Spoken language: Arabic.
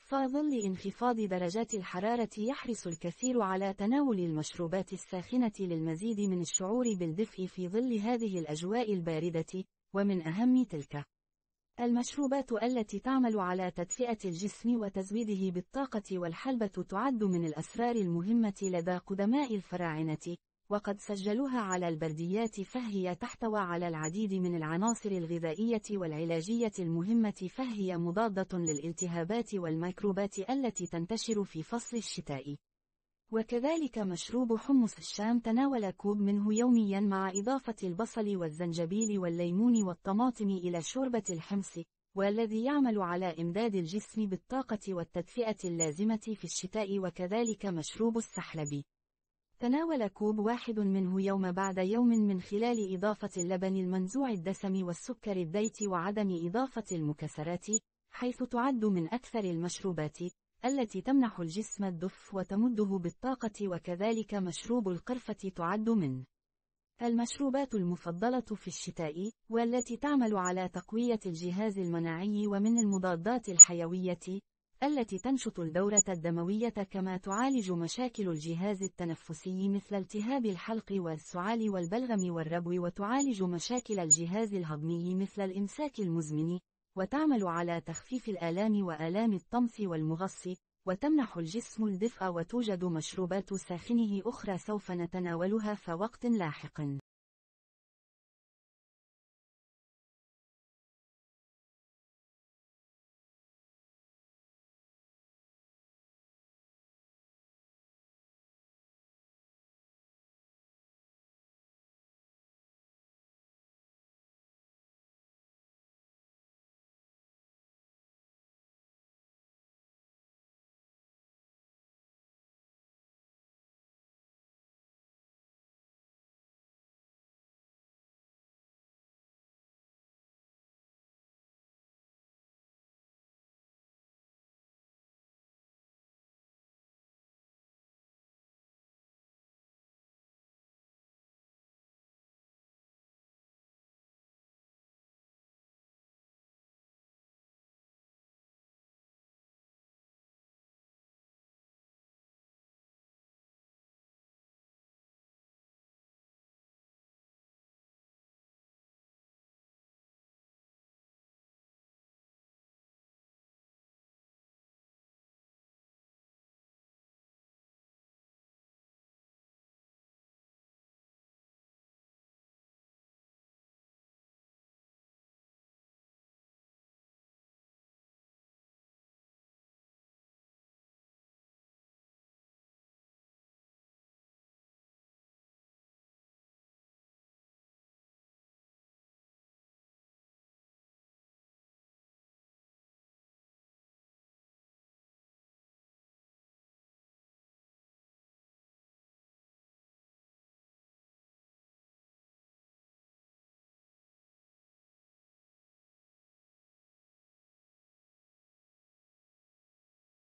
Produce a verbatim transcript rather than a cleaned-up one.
فظل انخفاض درجات الحرارة يحرص الكثير على تناول المشروبات الساخنة للمزيد من الشعور بالدفء في ظل هذه الأجواء الباردة، ومن أهم تلك المشروبات التي تعمل على تدفئة الجسم وتزويده بالطاقة والحلبة تعد من الأسرار المهمة لدى قدماء الفراعنة، وقد سجلوها على البرديات، فهي تحتوي على العديد من العناصر الغذائية والعلاجية المهمة، فهي مضادة للالتهابات والميكروبات التي تنتشر في فصل الشتاء. وكذلك مشروب حمص الشام، تناول كوب منه يوميا مع إضافة البصل والزنجبيل والليمون والطماطم إلى شوربة الحمص، والذي يعمل على إمداد الجسم بالطاقة والتدفئة اللازمة في الشتاء. وكذلك مشروب السحلب، تناول كوب واحد منه يوم بعد يوم من خلال إضافة اللبن المنزوع الدسم والسكر الديت وعدم إضافة المكسرات، حيث تعد من أكثر المشروبات التي تمنح الجسم الدفء وتمده بالطاقة. وكذلك مشروب القرفة تعد من المشروبات المفضلة في الشتاء، والتي تعمل على تقوية الجهاز المناعي ومن المضادات الحيوية التي تنشط الدورة الدموية، كما تعالج مشاكل الجهاز التنفسي مثل التهاب الحلق والسعال والبلغم والربو، وتعالج مشاكل الجهاز الهضمي مثل الإمساك المزمن، وتعمل على تخفيف الآلام وآلام الطمث والمغص، وتمنح الجسم الدفء. وتوجد مشروبات ساخنه أخرى سوف نتناولها في وقت لاحق.